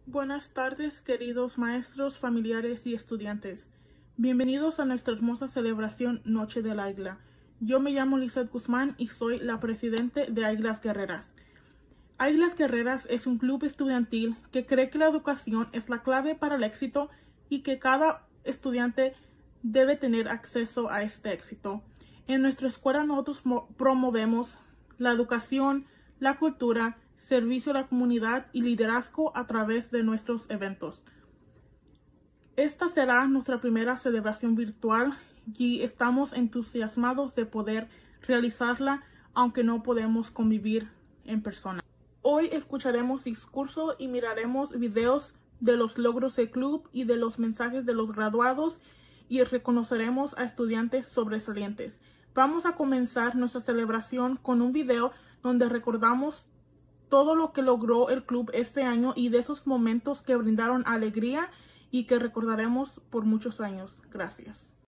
Buenas tardes, queridos maestros, familiares y estudiantes. Bienvenidos a nuestra hermosa celebración Noche del Águila. Yo me llamo Lizeth Guzmán y soy la presidente de Águilas Guerreras. Águilas Guerreras es un club estudiantil que cree que la educación es la clave para el éxito y que cada estudiante debe tener acceso a este éxito. En nuestra escuela nosotros promovemos la educación, la cultura, servicio a la comunidad y liderazgo a través de nuestros eventos. Esta será nuestra primera celebración virtual y estamos entusiasmados de poder realizarla, aunque no podemos convivir en persona. Hoy escucharemos discursos y miraremos videos de los logros del club y de los mensajes de los graduados y reconoceremos a estudiantes sobresalientes. Vamos a comenzar nuestra celebración con un video donde recordamos todo lo que logró el club este año y de esos momentos que brindaron alegría y que recordaremos por muchos años. Gracias.